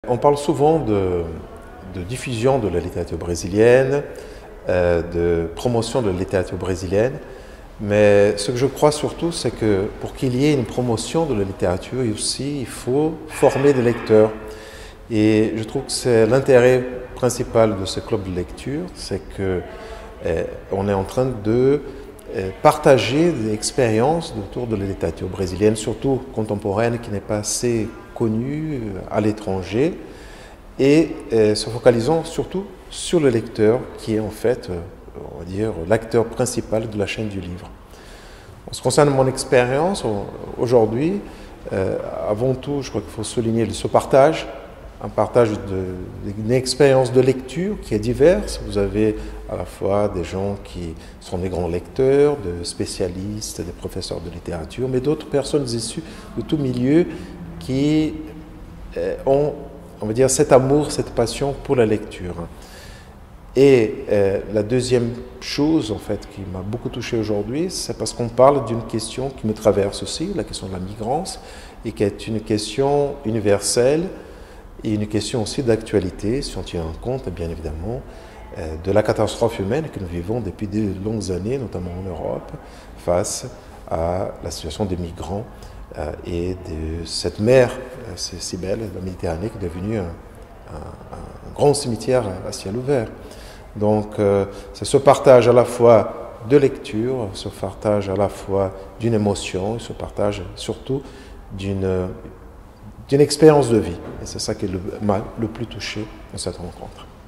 On parle souvent de diffusion de la littérature brésilienne, de promotion de la littérature brésilienne, mais ce que je crois surtout, c'est que pour qu'il y ait une promotion de la littérature, il faut former des lecteurs. Et je trouve que c'est l'intérêt principal de ce club de lecture, c'est qu'on est en train de partager des expériences autour de la littérature brésilienne, surtout contemporaine, qui n'est pas assez connue à l'étranger, et se focalisant surtout sur le lecteur, qui est en fait, on va dire, l'acteur principal de la chaîne du livre. En ce qui concerne mon expérience, aujourd'hui, avant tout, je crois qu'il faut souligner ce partage, un partage d'une expérience de lecture qui est diverse. Vous avez à la fois des gens qui sont des grands lecteurs, des spécialistes, des professeurs de littérature, mais d'autres personnes issues de tout milieu qui ont, on va dire, cet amour, cette passion pour la lecture. Et la deuxième chose, en fait, qui m'a beaucoup touché aujourd'hui, c'est parce qu'on parle d'une question qui me traverse aussi, la question de la migrance, et qui est une question universelle, et une question aussi d'actualité, si on tient compte, bien évidemment, de la catastrophe humaine que nous vivons depuis de longues années, notamment en Europe, face à la situation des migrants et de cette mer si belle, la Méditerranée, qui est devenue un grand cimetière à ciel ouvert. Donc, c'est ce partage à la fois de lecture, ce partage à la fois d'une émotion, et ce partage surtout d'une expérience de vie. Et c'est ça qui m'a le plus touché dans cette rencontre.